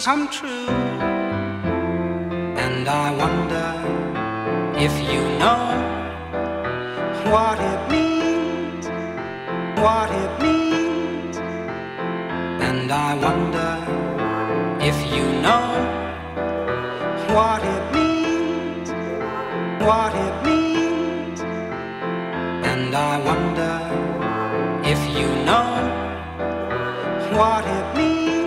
come true. And I wonder if you know what it means, what it means. And I wonder if you know what it means, what it means. And I wonder if you know what it means.